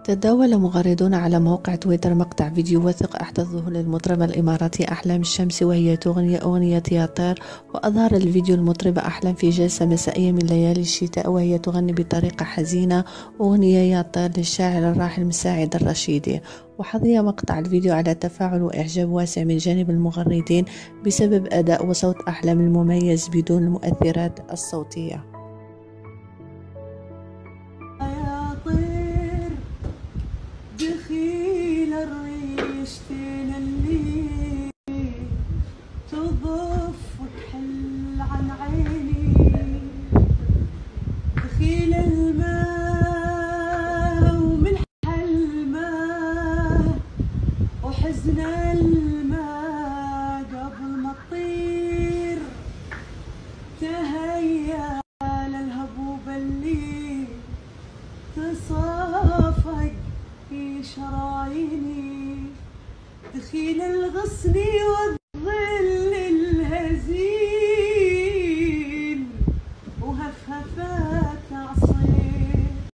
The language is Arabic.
تداول مغردون على موقع تويتر مقطع فيديو وثائقي أحدثه للمطربة الإماراتية أحلام الشمس، وهي تغني أغنية يا طير. وأظهر الفيديو المطربة أحلام في جلسة مسائية من ليالي الشتاء، وهي تغني بطريقة حزينة أغنية يا طير للشاعر الراحل مساعد الرشيدي. وحظي مقطع الفيديو على تفاعل وإعجاب واسع من جانب المغردين بسبب أداء وصوت أحلام المميز بدون المؤثرات الصوتية. دخيل الريش اللي تضف وتحل عن عيني، دخيل الماء وملح الماء وحزن الماء قبل ما تطير، تهيأ للهبوب اللي تصافق في شراييني، دخيل الغصن